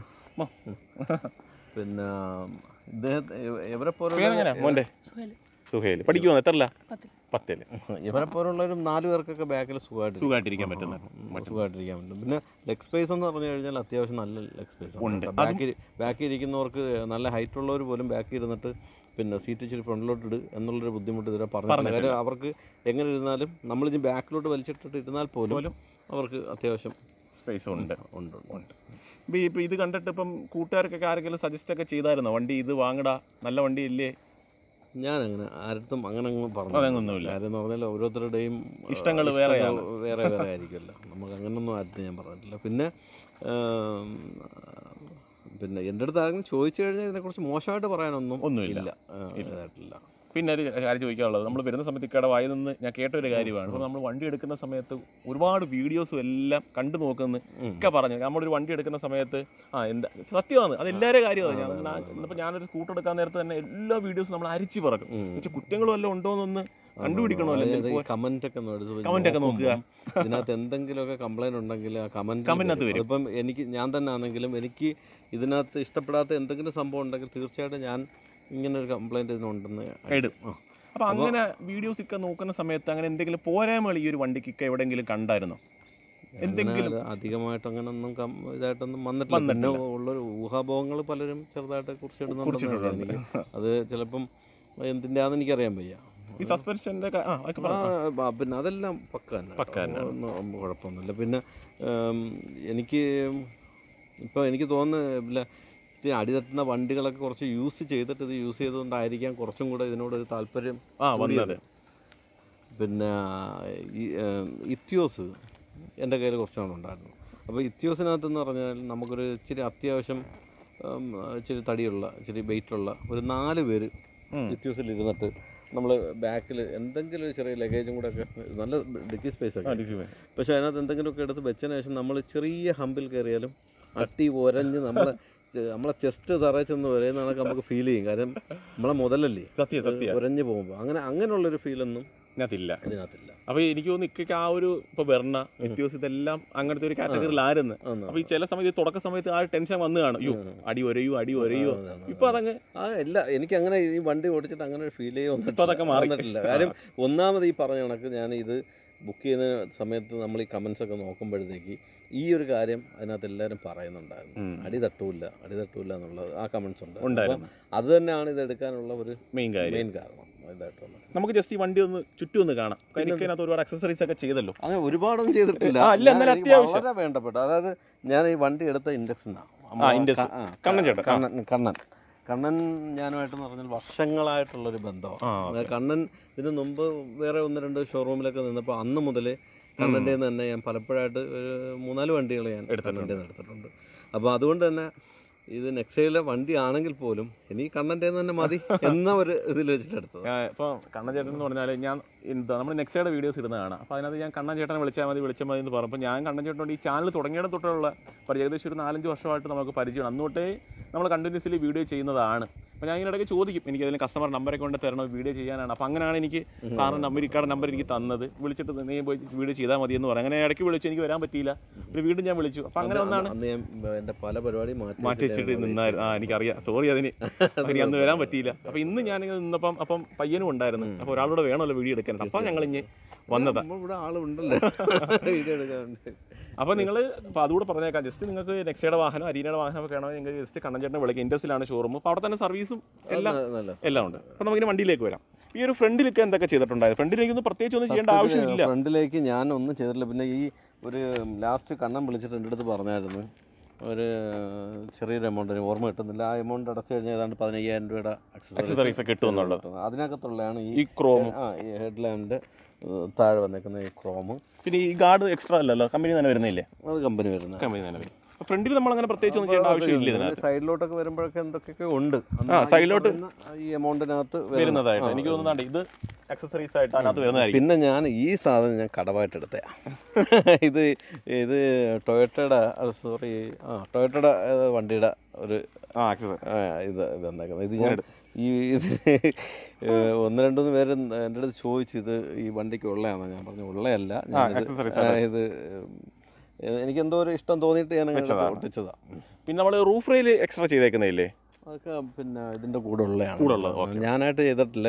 പിന്നെ ഇദ്ദേഹത്തെ ഇവരെ പോലെ സുഹേൽ പഠിക്കുമോ? എത്രല്ല? പത്തില്. ഇവരെ പോലുള്ളൊരു നാല് പേർക്കൊക്കെ ബാക്കിൽ സുഖമായിട്ട് സുഖമായിട്ടിരിക്കാൻ പറ്റുന്ന സുഖമായിട്ടിരിക്കാൻ പറ്റും. പിന്നെ ലെഗ് സ്പേസ് എന്ന് പറഞ്ഞു കഴിഞ്ഞാൽ അത്യാവശ്യം നല്ല ലെഗ് സ്പേസ് ഉണ്ട്. ബാക്കിൽ ബാക്കിൽ ഇരിക്കുന്നവർക്ക് നല്ല ഹൈറ്റ് ഉള്ളവർ പോലും ബാക്കിൽ ഇരുന്നിട്ട് പിന്നെ സീറ്റ് ഇച്ചിരി ഫ്രണ്ടിലോട്ട് ഇട് എന്നുള്ളൊരു ബുദ്ധിമുട്ട് ഇതുവരെ പറഞ്ഞു. കാര്യം അവർക്ക് എങ്ങനെ ഇരുന്നാലും നമ്മളിനി ബാക്കിലോട്ട് വലിച്ചിട്ടിട്ട് ഇരുന്നാൽ പോലും അവർക്ക് അത്യാവശ്യം സ്പേസ് ഉണ്ട് ഉണ്ട് ഉണ്ട് ഇപ്പോൾ ഇപ്പോൾ ഇത് കണ്ടിട്ട് ഇപ്പം കൂട്ടുകാർക്കൊക്കെ ആരെങ്കിലും സജസ്റ്റ് ഒക്കെ ചെയ്തായിരുന്നോ വണ്ടി ഇത് വാങ്ങടാ നല്ല വണ്ടി ഇല്ലേ? ഞാനങ്ങനെ ആരടുത്തും അങ്ങനെ അങ്ങ് പറഞ്ഞു അങ്ങനൊന്നുമില്ല. കാര്യം എന്ന് പറഞ്ഞാൽ ഓരോരുത്തരുടെയും ഇഷ്ടങ്ങൾ വേറെ വേറെ വേറെ ആയിരിക്കുമല്ലോ. നമുക്ക് അങ്ങനൊന്നും ആരും ഞാൻ പറഞ്ഞിട്ടില്ല. പിന്നെ പിന്നെ എൻ്റെ അടുത്ത് ആരെങ്കിലും ചോദിച്ചു കഴിഞ്ഞാൽ ഇതിനെക്കുറിച്ച് മോശമായിട്ട് പറയാനൊന്നും ഒന്നുമില്ല ഇതായിട്ടില്ല. പിന്നെ ഒരു കാര്യം ചോദിക്കാനുള്ളത്, നമ്മൾ വരുന്ന സമയത്ത് ഇക്കടെ വായിൽ നിന്ന് ഞാൻ കേട്ട ഒരു കാര്യമാണ്. അപ്പോൾ നമ്മൾ വണ്ടി എടുക്കുന്ന സമയത്ത് ഒരുപാട് വീഡിയോസും എല്ലാം കണ്ടു നോക്കുന്നു ഒക്കെ പറഞ്ഞു. നമ്മളൊരു വണ്ടി എടുക്കുന്ന സമയത്ത് ആ എന്താ സത്യമാണ്, അത് എല്ലാവരുടെ കാര്യമാണ്. ഞാൻ ഇന്നിപ്പോൾ ഞാനൊരു സ്കൂട്ടർ എടുക്കാൻ നേരത്ത് തന്നെ എല്ലാ വീഡിയോസും നമ്മൾ അരിച്ചു പറക്കും. പക്ഷേ കുറ്റങ്ങളും എല്ലാം ഉണ്ടോ എന്നൊന്ന് കണ്ടുപിടിക്കണമല്ലോ. കമന്റ് ഒക്കെ കമന്റ് ഒക്കെ നോക്കുക, ഇതിനകത്ത് എന്തെങ്കിലുമൊക്കെ കംപ്ലൈന്റ് ഉണ്ടെങ്കിൽ ആ കമന്റ് കമന്റിനകത്ത് വരും. ഇപ്പം എനിക്ക് ഞാൻ തന്നെ ആണെങ്കിലും എനിക്ക് ഇതിനകത്ത് ഇഷ്ടപ്പെടാത്ത എന്തെങ്കിലും സംഭവം ഉണ്ടെങ്കിൽ തീർച്ചയായിട്ടും ഞാൻ ഇങ്ങനെ ഒരു കംപ്ലൈന്റ് ഇതിനുണ്ടെന്ന് ഇടും. അപ്പോൾ അങ്ങനെ വീഡിയോസ് ഒക്കെ നോക്കുന്ന സമയത്ത് അങ്ങനെ എന്തെങ്കിലും പോരായ്മകൾ ഈ ഒരു വണ്ടിക്ക് എവിടെയെങ്കിലും കണ്ടായിരുന്നോ? എന്തെങ്കിലും അധികമായിട്ട് അങ്ങനെ ഒന്നും ഇതായിട്ടൊന്നും വന്നിട്ടില്ല. പിന്നെ ഉള്ളൊരു ഊഹാഭോഗങ്ങൾ പലരും ചെറുതായിട്ട് കുറിച്ചിടുന്നുണ്ട്. അത് ചിലപ്പം എന്തിൻ്റെയാണെന്ന് എനിക്കറിയാൻ വയ്യ. ഈ സസ്പെൻഷൻ്റെ പിന്നെ അതെല്ലാം പക്ക ഒന്നും കുഴപ്പമൊന്നുമില്ല. പിന്നെ എനിക്ക് ഇപ്പോൾ എനിക്ക് തോന്നുന്നില്ല, അടിതട്ടുന്ന വണ്ടികളൊക്കെ കുറച്ച് യൂസ് ചെയ്തിട്ട് ഇത് യൂസ് ചെയ്തുകൊണ്ടായിരിക്കാം കുറച്ചും കൂടെ ഇതിനോടൊരു താല്പര്യം വന്നത്. പിന്നെ ഈ ഇത്യോസ് എൻ്റെ കയ്യിൽ കുറച്ച് നാളുണ്ടായിരുന്നു. അപ്പോൾ ഇത്യോസിനകത്തെന്ന് പറഞ്ഞാൽ നമുക്കൊരു ഇച്ചിരി അത്യാവശ്യം ഇച്ചിരി തടിയുള്ള ഇച്ചിരി വെയിറ്റുള്ള ഒരു നാല് പേര് ഇത്യോസിൽ ഇരുന്നിട്ട് നമ്മൾ ബാക്കിൽ എന്തെങ്കിലും ഒരു ചെറിയ ലഗേജും കൂടെ ഒക്കെ നല്ല ഡിക്കി സ്പേസ് ഒക്കെ, പക്ഷേ അതിനകത്ത് എന്തെങ്കിലുമൊക്കെ എടുത്ത് വെച്ചതിന് ശേഷം നമ്മൾ ചെറിയ ഹമ്പിൽ കയറിയാലും അട്ടി ഒരഞ്ഞ് നമ്മളെ നമ്മളെ ചെസ്റ്റ് തറച്ചെന്ന് പറയുന്നതൊക്കെ നമുക്ക് ഫീൽ ചെയ്യും. കാരണം നമ്മളെ മുതലല്ലേ സത്യം സത്യം ഉരഞ്ഞു പോകുമ്പോൾ അങ്ങനെ അങ്ങനെയുള്ളൊരു ഫീലൊന്നും ഇതിനകത്തില്ല ഇതിനകത്തില്ല. അപ്പോൾ എനിക്ക് തോന്നുന്നു ഇക്കൊക്കെ ആ ഒരു ഇപ്പോൾ വെർണ വ്യത്യാസം ഇതെല്ലാം അങ്ങനത്തെ ഒരു കാറ്റഗറിയിലായിരുന്നു. അപ്പോൾ ഈ ചില സമയത്ത് തുടക്ക സമയത്ത് ആ ടെൻഷൻ വന്നു കാണും, അയ്യോ അടി ഒരയോ അടി ഒരയോ. ഇപ്പൊ അതങ്ങ് ആ ഇല്ല, എനിക്ക് അങ്ങനെ ഈ വണ്ടി ഓടിച്ചിട്ട് അങ്ങനെ ഒരു ഫീൽ ചെയ്യുന്നില്ല. ഇപ്പൊ അതൊക്കെ മാറിയിട്ടില്ല. കാര്യം ഒന്നാമത് ഈ പറഞ്ഞ കണക്ക് ഞാൻ ഇത് ബുക്ക് ചെയ്യുന്ന സമയത്ത് നമ്മൾ ഈ കമന്റ്സ് ഒക്കെ നോക്കുമ്പോഴത്തേക്ക് ഈ ഒരു കാര്യം അതിനകത്ത് എല്ലാവരും പറയുന്നുണ്ടായിരുന്നു, അടി തട്ടൂല്ല അടി തട്ടൂല്ല എന്നുള്ളത് ആ കമന്റ്സ് ഉണ്ടായിരുന്നു. അത് തന്നെയാണ് ഇത് എടുക്കാനുള്ള ഒരു മെയിൻ കാര്യം മെയിൻ കാരണം ഇതായിട്ടുള്ളത്. നമുക്ക് ജസ്റ്റ് ഈ വണ്ടി ഒന്ന് ചുറ്റും ഒന്ന് കാണാം. അതിനകത്ത് ഒരുപാട് അക്സസറീസ് ഒക്കെ ചെയ്തല്ലോ. അങ്ങനെ ഒരുപാടൊന്നും ചെയ്തിട്ടില്ല, വളരെ വേണ്ടപ്പെട്ട. അതായത് ഞാൻ ഈ വണ്ടി എടുത്ത ഇൻഡെക്സിനാണ് കണ്ണൻ ചേട്ടൻ കണ്ണൻ കണ്ണൻ കണ്ണൻ ഞാനുമായിട്ടെന്ന് പറഞ്ഞാൽ വർഷങ്ങളായിട്ടുള്ളൊരു ബന്ധമാണ്. കണ്ണൻ ഇതിന് മുമ്പ് വേറെ ഒന്ന് രണ്ട് ഷോറൂമിലൊക്കെ നിന്നപ്പോൾ അന്ന് മുതലേ കണ്ണൻ്റെ തന്നെ ഞാൻ പലപ്പോഴായിട്ട് ഒരു മൂന്നാല് വണ്ടികൾ ഞാൻ കണ്ണൻ്റെ എടുത്തിട്ടുണ്ട്. അപ്പോൾ അതുകൊണ്ട് തന്നെ ഇത് നെക്സയിലെ വണ്ടി ആണെങ്കിൽ പോലും എനിക്ക് കണ്ണൻ്റെ തന്നെ മതി എന്ന ഒരു ഇതിൽ വെച്ചിട്ട് എടുത്തത്. ഇപ്പോൾ കണ്ണൻ ചേട്ടൻ എന്ന് പറഞ്ഞാൽ ഞാൻ എന്താ നമ്മൾ നെക്സയുടെ വീഡിയോസ് ഇടുന്നതാണ്. അപ്പോൾ അതിനകത്ത് ഞാൻ കണ്ണൻ ചേട്ടനെ വിളിച്ചാൽ മതി വിളിച്ചാൽ മതി എന്ന് പറഞ്ഞപ്പോൾ ഞാൻ കണ്ണൻ ചേട്ടനോട് ഈ ചാനൽ തുടങ്ങിയിടം തൊട്ടുള്ള പരിചയം ഏകദേശം ഒരു നാലഞ്ച് വർഷമായിട്ട് നമുക്ക് പരിചയമാണ്. അന്നോട്ടേ നമ്മൾ കണ്ടിന്യൂസ്ലി വീഡിയോ ചെയ്യുന്നതാണ്. അപ്പോൾ ഞാൻ ഇതിനിടയ്ക്ക് ചോദിക്കും, എനിക്ക് അതിന് കസ്റ്റമർ നമ്പറൊക്കെ കൊണ്ട് തരണം, വീഡിയോ ചെയ്യാനാണ്. അപ്പോൾ അങ്ങനെയാണ് എനിക്ക് സാറിൻ്റെ നമ്പർ ഇക്കാടെ നമ്പർ എനിക്ക് തന്നത്. വിളിച്ചിട്ട് നീ പോയി വീഡിയോ ചെയ്താൽ മതി എന്ന് പറയും. അങ്ങനെ ഇടയ്ക്ക് വിളിച്ചു, എനിക്ക് വരാൻ പറ്റിയില്ല. ഒരു വീണ്ടും ഞാൻ വിളിച്ചു. അപ്പോൾ അങ്ങനെ ഒന്നാണ് എൻ്റെ പല പരിപാടി മാറ്റി വെച്ചിട്ട് നിന്നായിരുന്നു. ആ എനിക്കറിയാം, സോറി അതിന് എനിക്ക് അന്ന് വരാൻ പറ്റിയില്ല. അപ്പോൾ ഇന്ന് ഞാനിങ്ങനെ നിന്നപ്പം അപ്പം പയ്യനും ഉണ്ടായിരുന്നു. അപ്പോൾ ഒരാളോട് വേണമല്ലോ വീഡിയോ എടുക്കാൻ. അപ്പോൾ ഞങ്ങൾ ഇഞ്ഞ് വന്നതാ. ഇവിടെ ആളുണ്ടല്ലോ വീഡിയോ എടുക്കാറുണ്ട്. അപ്പോൾ നിങ്ങൾ അപ്പോൾ അതുകൂടെ പറഞ്ഞേക്കാം, ജസ്റ്റ് നിങ്ങൾക്ക് നെക്സയുടെ വാഹനം അരീനയുടെ വാഹനം ഒക്കെ വേണമെങ്കിൽ നിങ്ങൾ ജസ്റ്റ് കണ്ണൻ ചേട്ടനെ വിളിക്കുക. ഇൻഡസ്ട്രിയിലാണ് ഷോറൂം. അപ്പോൾ അവിടെ തന്നെ സർവീസും എല്ലാം എല്ലാം ഉണ്ട്. അപ്പോൾ നമുക്കിനി വണ്ടിയിലേക്ക് വരാം. ഈ ഒരു ഫ്രണ്ടിലേക്ക് എന്തൊക്കെ ചെയ്തിട്ടുണ്ടായത്? ഫ്രണ്ടിലേക്ക് ഒന്നും പ്രത്യേകിച്ച് ഒന്നും ചെയ്യേണ്ട ആവശ്യമില്ല. ഫ്രണ്ടിലേക്ക് ഞാൻ ഒന്നും ചെയ്തിട്ടില്ല. പിന്നെ ഈ ഒരു ലാസ്റ്റ് കണ്ണൻ വിളിച്ചിട്ട് എൻ്റെ അടുത്ത് പറഞ്ഞായിരുന്നു ഒരു ചെറിയൊരു എമൗണ്ടിന് ഓർമ്മ കിട്ടുന്നില്ല, ആ എമൗണ്ട് അടച്ചു കഴിഞ്ഞാൽ ഏതാണ്ട് പതിനയ്യായിരം രൂപയുടെ അക്സസറീസ് ഒക്കെ കിട്ടുമെന്നുള്ളത്. അതിനകത്തുള്ളതാണ് ഈ ക്രോം, ആ ഈ ഹെഡ് ലാമ്പിൻ്റെ താഴെ വന്നേക്കുന്ന ഈ ക്രോമ്. പിന്നെ ഈ ഗാർഡ് എക്സ്ട്രാ അല്ലല്ലോ, കമ്പനി തന്നെ വരുന്നില്ലേ? അത് കമ്പനി വരുന്നത് കമ്പനി തന്നെ വരും. ഫ്രണ്ടിൽ നമ്മൾ അങ്ങനെ പ്രത്യേകിച്ച് ഒന്നും ചെയ്യേണ്ട ആവശ്യമില്ല. സൈഡിലോട്ടൊക്കെ വരുമ്പോഴൊക്കെ എന്തൊക്കെയൊക്കെ ഉണ്ട് ആ സൈഡിലോട്ട് ഈ എമൗണ്ടിനകത്ത് വരുന്നതായിട്ട് എനിക്ക് തോന്നുന്നുണ്ട്. ഇത് അക്സസറീസ് ആയിട്ട് അതിനകത്ത് വരുന്നതായിരിക്കും. പിന്നെ ഞാൻ ഈ സാധനം ഞാൻ കടമായിട്ട് എടുത്തേ ഇത് ഇത് ടൊയോട്ടയുടെ സോറി ആ ടൊയോട്ടയുടെ വണ്ടിയുടെ ഒരു ആ ഇത് വന്നേക്കുന്നത്. ഇത് ഞാൻ ഈ ഇത് ഒന്ന് രണ്ടുമൂന്ന് പേര് എൻ്റെ അടുത്ത് ചോദിച്ചു ഇത് ഈ വണ്ടിക്ക് ഉള്ളതാണോ? ഞാൻ പറഞ്ഞു ഉള്ളതല്ല, ഞാൻ ഇത് എനിക്കെന്തോ ഒരു ഇഷ്ടം തോന്നിയിട്ട് ഞാൻ ഒട്ടിച്ചതാ. പിന്നെ നമ്മൾ റൂഫ് റെയിൽ എക്സ്ട്രാ ചെയ്തേക്കുന്നില്ലേ? അതൊക്കെ പിന്നെ ഇതിന്റെ കൂടെ ഉള്ളതാണ്, ഞാനായിട്ട് ചെയ്തിട്ടില്ല.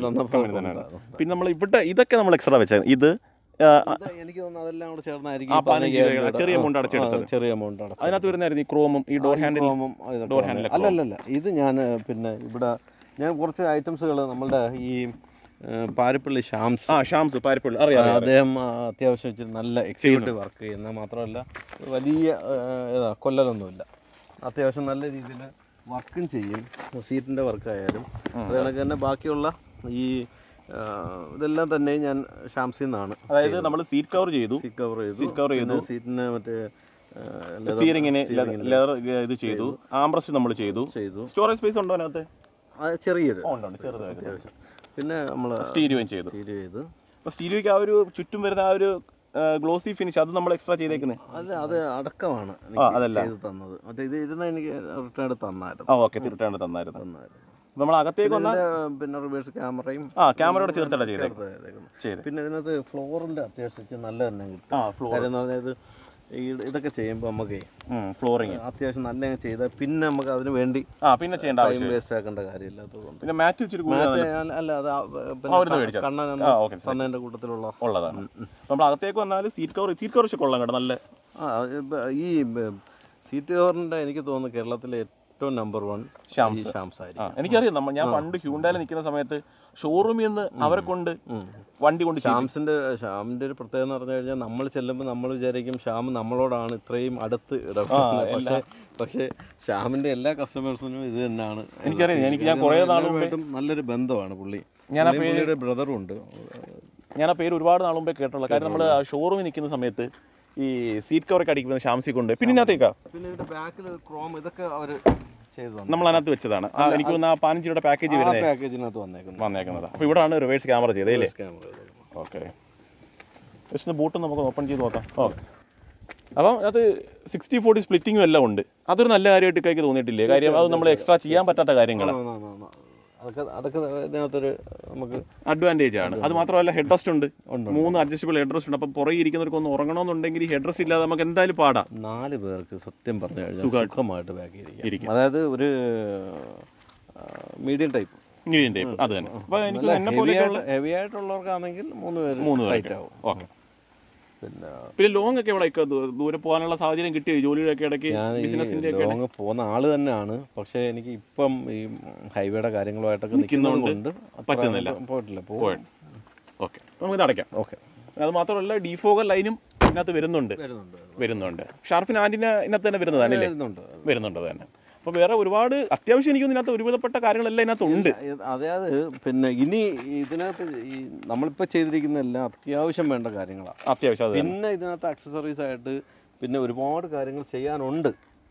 പിന്നെ നമ്മൾ ഇവിടെ ഇതൊക്കെ നമ്മൾ എക്സ്ട്രാ വെച്ചാൽ ഇത് എനിക്ക് തോന്നുന്നു അതെല്ലാം കൂടെ ചേർന്നായിരിക്കും ചെറിയ എമൗണ്ട് അടച്ചെടുത്തത്. ചെറിയ എമൗണ്ട് അടച്ചു അതിനകത്ത് വരുന്നതായിരുന്നു ഈ ക്രോമും ഈ ഡോർ ഹാൻഡിലും. ഡോർ ഹാൻഡിൽ അല്ലല്ല, ഇത് ഞാൻ പിന്നെ ഇവിടെ ഞാൻ കുറച്ച് ഐറ്റംസുകൾ നമ്മളുടെ ഈ പാരിപ്പള്ളി ഷാംസ് ആ ഷാംസ് പാരിപ്പള്ളി അറിയാം. അദ്ദേഹം അത്യാവശ്യം വെച്ചിട്ട് നല്ല എക്സിക്യൂട്ടീവ് വർക്ക് ചെയ്യുന്ന മാത്രമല്ല വലിയ ഏതാ കൊല്ലലൊന്നുമില്ല, അത്യാവശ്യം നല്ല രീതിയിൽ വർക്കും ചെയ്യും. സീറ്റിൻ്റെ വർക്കായാലും അതുകണക്ക് തന്നെ ബാക്കിയുള്ള ഈ ഇതെല്ലാം തന്നെ ഞാൻ ഷാംസിൽ നിന്നാണ്. അതായത് നമ്മൾ സീറ്റ് കവർ ചെയ്തു സീറ്റ് കവർ ചെയ്തു സീറ്റ് കവർ ചെയ്തു സീറ്റിന് മറ്റേ സ്റ്റിയറിംഗിന് ലെതർ ഇത് ചെയ്തു, ആംബ്രസ്റ്റ് നമ്മൾ ചെയ്തു. ചെയ്തു സ്റ്റോറേജ് സ്പേസ് ഉണ്ടോ അതിനകത്ത്? ചെറിയൊരു അത്യാവശ്യം. പിന്നെ നമ്മൾ സ്റ്റീരിയോയും ചെയ്തു. സ്റ്റീരിയോ ചെയ്ത് അപ്പോൾ സ്റ്റീരിയോയ്ക്ക് ആ ഒരു ചുറ്റും വരുന്ന ആ ഒരു ഗ്ലോസി ഫിനിഷ് അത് നമ്മൾ എക്സ്ട്രാ ചെയ്തേക്കുന്നത്? അല്ല, അത് അടക്കമാണ് അതല്ല ചെയ്ത് തന്നത്. മറ്റേ ഇത് ഇരുന്ന് എനിക്ക് റിട്ടേൺ തന്നായിരുന്നു. ആ ഓക്കെ, റിട്ടേൺ തന്നായിരുന്നു. തന്നായിരുന്നു. നമ്മൾ അകത്തേക്ക് വന്നാൽ പിന്നെ റിവേഴ്സ് ക്യാമറയും ആ ക്യാമറയോട് ചേർത്തിട്ടാണ് ചെയ്തേക്കുന്നത്. പിന്നെ ഇതിനകത്ത് ഫ്ലോറിൻ്റെ അത്യാവശ്യം നല്ല തന്നെ കിട്ടും. ആ ഫ്ലോർ കാര്യം എന്ന് പറഞ്ഞാൽ ഇത് ഈ ഇതൊക്കെ ചെയ്യുമ്പോൾ നമുക്ക് ഫ്ലോറിങ് അത്യാവശ്യം നല്ല ചെയ്താൽ പിന്നെ നമുക്ക് അതിന് വേണ്ടി ആ പിന്നെ ചെയ്യേണ്ട ടൈം വേസ്റ്റ് ആക്കേണ്ട കാര്യമില്ലാത്തതുകൊണ്ട്. പിന്നെ മാറ്റ് വെച്ചിട്ട് അല്ല, അത് കണ്ണൻ തന്നതിൻ്റെ കൂട്ടത്തിലുള്ള ഉള്ളതാണ്. നമ്മൾ അകത്തേക്ക് വന്നാൽ സീറ്റ് കവർ സീറ്റ് കവർ കൊള്ളാം കേട്ടോ. നല്ല ആ ഈ സീറ്റ് കവറിൻ്റെ എനിക്ക് തോന്നുന്നു കേരളത്തിലെ ഏറ്റവും നമ്പർ വൺ ഷാംസ് ഷാംസ് ആയിരിക്കും. എനിക്കറിയാം, നമ്മൾ ഞാൻ പണ്ട് ഹ്യൂണ്ടായിൽ നിൽക്കുന്ന സമയത്ത് ഷോറൂമിൽ നിന്ന് അവരെ കൊണ്ട് വണ്ടി കൊണ്ട് ഷാംസിന്റെ ഷാമിന്റെ ഒരു പ്രത്യേകത എന്ന് പറഞ്ഞു കഴിഞ്ഞാൽ നമ്മൾ ചെല്ലുമ്പോൾ നമ്മൾ വിചാരിക്കും ശ്യാം നമ്മളോടാണ് ഇത്രയും അടുത്ത് ഇടപെടുന്നത്. പക്ഷേ പക്ഷേ ഷ്യാമിന്റെ എല്ലാ കസ്റ്റമേഴ്സിനും ഇത് തന്നെയാണ്. എനിക്കറിയാം, എനിക്ക് ഞാൻ കുറേ നാളും നല്ലൊരു ബന്ധമാണ് പുള്ളി. ഞാൻ ആ പുള്ളിയുടെ ബ്രദറും ഉണ്ട്. ഞാൻ ആ പേര് ഒരുപാട് നാൾ മുമ്പേ കേട്ടുള്ള കാര്യം. നമ്മൾ ഷോറൂമിൽ നിൽക്കുന്ന സമയത്ത് ഈ സീറ്റ് കവറൊക്കെ അടിക്കുന്നത് ഷാംസി കൊണ്ട്. പിന്നെ ഇതിനകത്തേക്കാ പിന്നെ ഇതിന്റെ ബാക്കിൽ ക്രോം ഇതൊക്കെ അവർ നമ്മൾ അതിനകത്ത് വെച്ചതാണ്. എനിക്ക് തോന്നുന്നു ആ പതിനഞ്ച് രൂപയുടെ പാക്കേജ് വരുന്നത് പാക്കേജിനകത്ത് വന്നേക്കുന്നത് വന്നേക്കുന്നത് അപ്പോൾ ഇവിടെയാണ് റിവേഴ്സ് ക്യാമറ ചെയ്തല്ലേ? ഓക്കെ, ജസ്റ്റ് ബൂട്ട് നമുക്ക് ഓപ്പൺ ചെയ്ത് നോക്കാം. ഓക്കെ, അപ്പം അത് സിക്സ്റ്റി ഫോർട്ടി സ്പ്ലിറ്റിങ്ങും എല്ലാം ഉണ്ട്. അതൊരു നല്ല കാര്യമായിട്ട് കൈക്ക് തോന്നിയിട്ടില്ലേ? കാര്യം അത് നമ്മൾ എക്സ്ട്രാ ചെയ്യാൻ പറ്റാത്ത കാര്യങ്ങളാണ്. അതൊക്കെ അതൊക്കെ ഇതിനകത്തൊരു നമുക്ക് അഡ്വാൻറ്റേജ് ആണ്. അത് മാത്രമല്ല ഹെഡ് റെസ്റ്റ് ഉണ്ട്, മൂന്ന് അഡ്ജസ്റ്റബിൾ ഹെഡ് റെസ്റ്റ് ഉണ്ട്. അപ്പം പുറകെ ഇരിക്കുന്നവർക്ക് ഒന്ന് ഉറങ്ങണമെന്നുണ്ടെങ്കിൽ ഹെഡ് റെസ്റ്റ് ഇല്ലാതെ നമുക്ക് എന്തായാലും പാടാം. നാല് പേർക്ക് സത്യം പറഞ്ഞു കഴിഞ്ഞാൽ സുഖമായിട്ട് ബാക്കി ഇരിക്കും. അതായത് ഒരു മീഡിയം ടൈപ്പ് മീഡിയം ടൈപ്പ് അത് തന്നെ. അപ്പോൾ എനിക്ക് എന്നെ പോലെ ഹെവി ആയിട്ടുള്ളവർക്കാണെങ്കിൽ മൂന്ന് പേര് മൂന്ന് റൈറ്റ് ആവും. ഓക്കെ, പിന്നെ പിന്നെ ലോങ് ഒക്കെ ഇവിടെ ദൂരെ പോകാനുള്ള സാഹചര്യം കിട്ടിയോ? ജോലിയുടെ ഒക്കെ ഇടയ്ക്ക് ബിസിനസിന്റെ ഒക്കെ ലോങ് പോകുന്ന ആള് തന്നെയാണ്. പക്ഷേ എനിക്ക് ഇപ്പം ഈ ഹൈവേയുടെ കാര്യങ്ങളുമായിട്ടൊക്കെ നിൽക്കുന്നതുകൊണ്ട് പറ്റുന്നില്ല, പോയിട്ടില്ല. ഓക്കെ, നമുക്ക് ഇത് അടയ്ക്കാം. ഓക്കെ, അത് മാത്രമല്ല ഡിഫോഗർ ലൈനും ഇതിനകത്ത് വരുന്നുണ്ട് വരുന്നുണ്ട് ഷാർപ്പിൻ ആൻറ്റിന ഇതിനകത്ത് തന്നെ വരുന്നതാണ് വരുന്നുണ്ട് തന്നെ. അപ്പോൾ വേറെ ഒരുപാട് അത്യാവശ്യം എനിക്ക് ഇതിനകത്ത് ഒരുവിധപ്പെട്ട കാര്യങ്ങളെല്ലാം ഇതിനകത്ത് ഉണ്ട്. അതായത് പിന്നെ ഇനി ഇതിനകത്ത് ഈ നമ്മളിപ്പോൾ ചെയ്തിരിക്കുന്ന എല്ലാം അത്യാവശ്യം വേണ്ട കാര്യങ്ങളാണ്. അത്യാവശ്യം പിന്നെ ഇതിനകത്ത് ആക്സസറീസ് ആയിട്ട് പിന്നെ ഒരുപാട് കാര്യങ്ങൾ ചെയ്യാനുണ്ട്.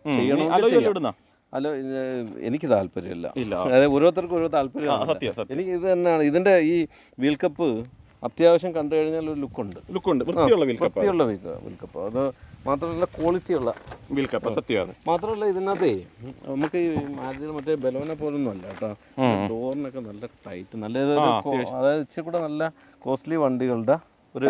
അല്ല, എനിക്ക് താല്പര്യമില്ല. അതായത് ഓരോരുത്തർക്കും ഓരോ താല്പര്യം. എനിക്ക് ഇത് തന്നെയാണ് ഇതിൻ്റെ ഈ വീൽ കപ്പ് അത്യാവശ്യം കണ്ടു കഴിഞ്ഞാൽ ഒരു ലുക്കുണ്ട് ലുക്കുണ്ട് വൃത്തിയുള്ള വൃത്തിയുള്ള വീൽ കപ്പ്. അത് മാത്രമല്ല ക്വാളിറ്റിയുള്ള വീൽ കപ്പ് സത്യമാണ്. മാത്രമല്ല ഇതിനകത്തേ നമുക്ക് ഈ മാരുതിയുടെ മറ്റേ ബലോനെ പോലൊന്നും അല്ല കേട്ടോ. ഡോറിനൊക്കെ നല്ല ടൈറ്റ്, നല്ല അതായത് ഇച്ചിരി കൂടെ നല്ല കോസ്റ്റ്ലി വണ്ടികളുടെ ഒരു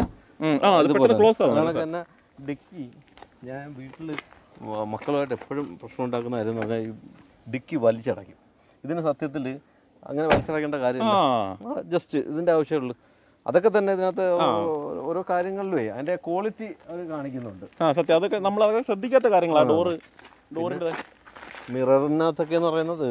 തന്നെ ഡിക്കി. ഞാൻ വീട്ടിൽ മക്കളുമായിട്ട് എപ്പോഴും പ്രശ്നം ഉണ്ടാക്കുന്ന കാര്യം എന്ന് പറഞ്ഞാൽ ഈ ഡിക്കി വലിച്ചടയ്ക്കും. ഇതിന് സത്യത്തിൽ അങ്ങനെ വലിച്ചടയ്ക്കേണ്ട കാര്യമില്ല, ജസ്റ്റ് ഇതിൻ്റെ ആവശ്യമുള്ളൂ. അതൊക്കെ തന്നെ ഇതിനകത്ത് ഓരോ കാര്യങ്ങളിലേ അതിന്റെ ക്വാളിറ്റി അത് കാണിക്കുന്നുണ്ട്. ആ സത്യം, അതൊക്കെ നമ്മൾ അതൊക്കെ ശ്രദ്ധിക്കാത്ത കാര്യങ്ങളാണ്. ഡോറ് ഡോറിന്റെ മിററിനകത്തൊക്കെ എന്ന് പറയുന്നത്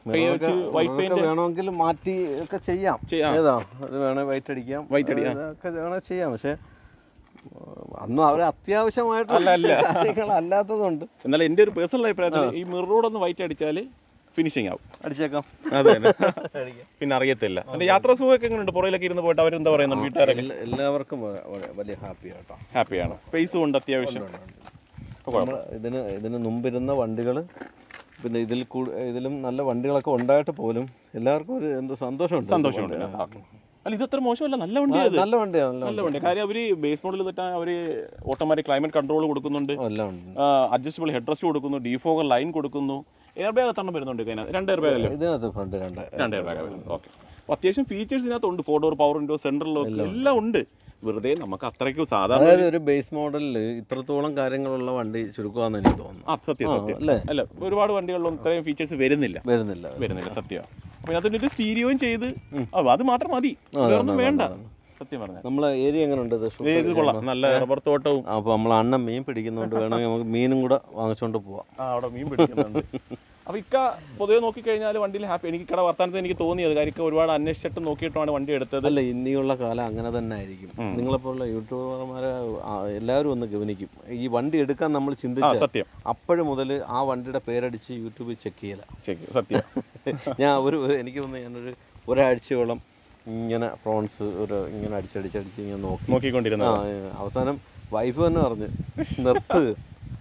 വേണമെങ്കിൽ മാറ്റി ഒക്കെ ചെയ്യാം. ഏതാ അത് വേണേൽ വൈറ്റ് അടിക്കാം, വൈറ്റ് അടിക്കാം ഒക്കെ വേണേൽ ചെയ്യാം. പക്ഷെ അന്നും അവർ അത്യാവശ്യമായിട്ടുള്ള കാര്യങ്ങൾ അല്ലാത്തതുകൊണ്ട്. എന്നാൽ എൻ്റെ ഒരു പേഴ്സണൽ അഭിപ്രായത്തിൽ ഈ മിററോടൊന്ന് വൈറ്റ് അടിച്ചാൽ ഫിനിഷിംഗ് ആവും. അടിച്ചേക്കാം, അതെ പിന്നെ അറിയത്തില്ല. എൻ്റെ യാത്രാ സുഖമൊക്കെ എങ്ങനെയുണ്ട്? പുറകിലൊക്കെ ഇരുന്ന് പോയിട്ട് അവരെന്താ പറയുന്നത്? വീട്ടുകാരൊക്കെ എല്ലാവർക്കും വലിയ ഹാപ്പിയാണ് കേട്ടോ. ഹാപ്പിയാണ്, സ്പേസും ഉണ്ട് അത്യാവശ്യം. ഇതിന് ഇതിന് മുമ്പിരുന്ന വണ്ടികൾ പിന്നെ ഇതിൽ കൂടുതൽ ഇതിലും നല്ല വണ്ടികളൊക്കെ ഉണ്ടായിട്ട് പോലും എല്ലാവർക്കും ഒരു എന്തോ സന്തോഷമുണ്ട് സന്തോഷമുണ്ട് അല്ല ഇത് അത്ര മോശമല്ല, നല്ല വണ്ടിയാണ്. നല്ല വണ്ടിയാണ് നല്ല വണ്ടി. കാര്യം അവർ ബേസ് മോഡൽ തെറ്റാൻ അവർ ഓട്ടോമാറ്റിക് ക്ലൈമറ്റ് കൺട്രോൾ കൊടുക്കുന്നുണ്ട്, അഡ്ജസ്റ്റബിൾ ഹെഡ് റെസ്റ്റ് കൊടുക്കുന്നു, ഡിഫോഗർ ലൈൻ കൊടുക്കുന്നു, എയർ ബാഗ് എത്തണം വരുന്നുണ്ട്. രണ്ട് എയർ ബാഗ് അല്ലേ ഇതിനകത്ത്? ഫ്രണ്ട് രണ്ട് രണ്ട് എയർ ബാഗ് വരുന്നുണ്ട്. ഓക്കെ, അപ്പോൾ അത്യാവശ്യം ഫീച്ചേഴ്സ് ഇതിനകത്തുണ്ട്. Four door power window, central lock എല്ലാം ഉണ്ട്. വെറുതെ നമുക്ക് അത്രയ്ക്ക് സാധാരണ അതായത് ഒരു ബേസ് മോഡലിൽ ഇത്രത്തോളം കാര്യങ്ങളുള്ള വണ്ടി ചുരുക്കുവാന്ന് എനിക്ക് തോന്നുന്നു. ആ സത്യം സത്യം അല്ല, ഒരുപാട് വണ്ടികളിലൊന്നും ഇത്രയും ഫീച്ചേഴ്സ് വരുന്നില്ല വരുന്നില്ല വരുന്നില്ല സത്യമാണ്. അപ്പോൾ അതിനകത്ത് സ്റ്റീരിയോയും ചെയ്ത് അത് മാത്രം മതി, വേറൊന്നും വേണ്ട. സത്യം പറഞ്ഞാൽ നമ്മളെ ഏരിയ എങ്ങനെ ഉണ്ട്? ഇത് കൊള്ളാം, നല്ല റബ്ബർ തോട്ടവും. അപ്പോൾ നമ്മൾ അണ്ണൻ മീൻ പിടിക്കുന്നതുകൊണ്ട് വേണമെങ്കിൽ നമുക്ക് മീനും കൂടെ വാങ്ങിച്ചുകൊണ്ട് പോവാം. ആ അവിടെ മീൻ പിടിക്കുന്നുണ്ട്. അപ്പോൾ ഇക്ക പൊതുവെ നോക്കിക്കഴിഞ്ഞാൽ വണ്ടിയിൽ ഹാപ്പി. എനിക്ക് കട വർത്താനത്തിൽ എനിക്ക് തോന്നിയത് കാര്യം ഇക്ക ഒരുപാട് അന്വേഷിച്ചിട്ട് നോക്കിയിട്ടാണ് വണ്ടി എടുത്തത്. അല്ല, ഇനിയുള്ള കാലം അങ്ങനെ തന്നെ ആയിരിക്കും. നിങ്ങളെപ്പോലുള്ള യൂട്യൂബർമാരെ എല്ലാവരും ഒന്ന് ഗവനിക്കും. ഈ വണ്ടി എടുക്കാൻ നമ്മൾ ചിന്തിച്ച സത്യം അപ്പോഴും മുതൽ ആ വണ്ടിയുടെ പേരടിച്ച് യൂട്യൂബിൽ ചെക്ക് ചെയ്യല. ചെക്ക് സത്യം. ഞാൻ ഒരു എനിക്ക് തോന്നുന്നു ഞാനൊരു ഒരാഴ്ചയോളം ഇങ്ങനെ പ്രോൺസ് ഒരു ഇങ്ങനെ അടിച്ചടിച്ചടിച്ച് ഇങ്ങനെ നോക്കി നോക്കിക്കൊണ്ടിരുന്ന അവസാനം വൈഫ് തന്നെ പറഞ്ഞു നിർത്ത്,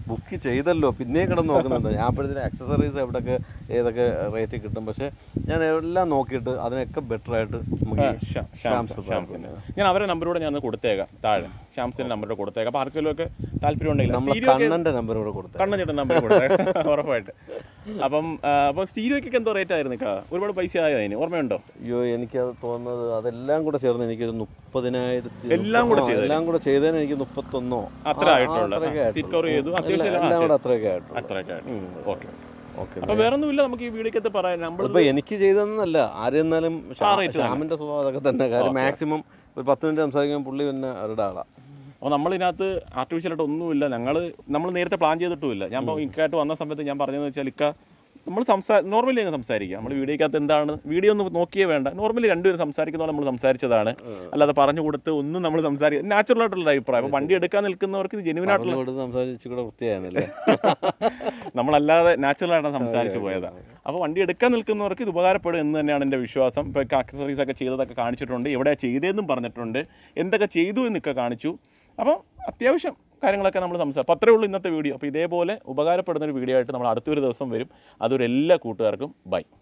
ബുക്ക് ചെയ്തല്ലോ പിന്നെയും കിടന്ന് നോക്കുന്നുണ്ട്. ഞാൻ അപ്പോഴത്തേന് അക്സസറീസ് എവിടെയൊക്കെ ഏതൊക്കെ റേറ്റിൽ കിട്ടും, പക്ഷേ ഞാൻ എല്ലാം നോക്കിയിട്ട് അതിനൊക്കെ ബെറ്റർ ആയിട്ട് നമുക്ക് ഷാംസിന് ഞാൻ അവരുടെ നമ്പറോടെ ഞാൻ കൊടുത്തേക്കാം താഴെ, ഷാംസിന്റെ നമ്പറോട് കൊടുത്തേക്കാം. അപ്പോൾ ആർക്കെങ്കിലും ഒക്കെ താല്പര്യം ഉണ്ടെങ്കിൽ കണ്ണൻ്റെ നമ്പർ കൂടെ കൊടുത്തേ, കണ്ണൻ ചേട്ടൻ നമ്പർ കൊടുത്തേക്കാം ഉറപ്പായിട്ട്. അപ്പം അപ്പോൾ സ്റ്റീരിയോയ്ക്ക് എന്തോ റേറ്റ് ആയിരുന്നു കാ? ഒരുപാട് പൈസ ആയോ അതിന്, ഓർമ്മയുണ്ടോ? അയ്യോ എനിക്കത് തോന്നുന്നത് അതെല്ലാം കൂടെ ചേർന്ന് എനിക്കൊരു മുപ്പതിനായിരത്തി എല്ലാം കൂടെ എല്ലാം കൂടെ ചെയ്തതിന് എനിക്ക് മുപ്പത്തൊന്നോ അത്ര ആയിട്ടുള്ളൂ. സീറ്റ് കവർ ചെയ്തു അത്യാവശ്യം എല്ലാം കൂടെ അത്രയൊക്കെ ആയിട്ടുള്ളൂ. അത്രയൊക്കെ ആയിട്ടുള്ളൂ. Okay okay. അപ്പോൾ വേറെ ഒന്നുമില്ല നമുക്ക് ഈ വീഡിയോക്കകത്ത് പറയാൻ. നമ്മളിപ്പോൾ എനിക്ക് ചെയ്തതെന്നല്ല, ആരെന്നാലും ഷാമിൻ്റെ സ്വഭാവം അതൊക്കെ തന്നെ. കാര്യം മാക്സിമം ഒരു പത്ത് മിനിറ്റ് സംസാരിക്കുമ്പോൾ പുള്ളി പിന്നെ അവരുടെ ആളാണ്. അപ്പോൾ നമ്മളിതിനകത്ത് ആർട്ടിഫിഷ്യലായിട്ട് ഒന്നുമില്ല, ഞങ്ങൾ നമ്മൾ നേരത്തെ പ്ലാൻ ചെയ്തിട്ടുമില്ല. ഞാൻ ഇപ്പോൾ ഇക്കായിട്ട് വന്ന സമയത്ത് ഞാൻ പറഞ്ഞതെന്ന് വെച്ചാൽ ഇക്ക നമ്മൾ സംസാ നോർമലി അങ്ങ് സംസാരിക്കുക. നമ്മൾ വീഡിയോക്കകത്ത് എന്താണ് വീഡിയോ ഒന്നും നോക്കിയേ വേണ്ട, നോർമലി രണ്ടുപേരും സംസാരിക്കുന്നതോടെ നമ്മൾ സംസാരിച്ചതാണ്, അല്ലാതെ പറഞ്ഞു കൊടുത്ത് ഒന്നും നമ്മൾ സംസാരിക്കുക നാച്ചുറൽ ആയിട്ടുള്ള അഭിപ്രായം. അപ്പോൾ വണ്ടി എടുക്കാൻ നിൽക്കുന്നവർക്ക് ഇത് ജെന്യൂൻ ആയിട്ടുള്ള സംസാരിച്ചുകൂടെ വൃത്തിയായിരുന്നില്ലേ നമ്മളല്ലാതെ നാച്ചുറൽ ആയിട്ടാണ് സംസാരിച്ച് പോയതാണ്. അപ്പോൾ വണ്ടി എടുക്കാൻ നിൽക്കുന്നവർക്ക് ഇത് ഉപകാരപ്പെടും എന്ന് തന്നെയാണ് എൻ്റെ വിശ്വാസം. ഇപ്പോൾ അക്സസറീസ് ഒക്കെ ചെയ്തതൊക്കെ കാണിച്ചിട്ടുണ്ട്, എവിടെ ചെയ്തതെന്നും പറഞ്ഞിട്ടുണ്ട്, എന്തൊക്കെ ചെയ്തു എന്നൊക്കെ കാണിച്ചു. അപ്പോൾ അത്യാവശ്യം കാര്യങ്ങളൊക്കെ നമ്മൾ സംസാരിക്കും. അപ്പോൾ അത്രേ ഉള്ളൂ ഇന്നത്തെ വീഡിയോ. അപ്പോൾ ഇതേപോലെ ഉപകാരപ്പെടുന്നൊരു വീഡിയോ ആയിട്ട് നമ്മൾ അടുത്തൊരു ദിവസം വരും. അതൊരു എല്ലാ കൂട്ടുകാർക്കും ബൈ.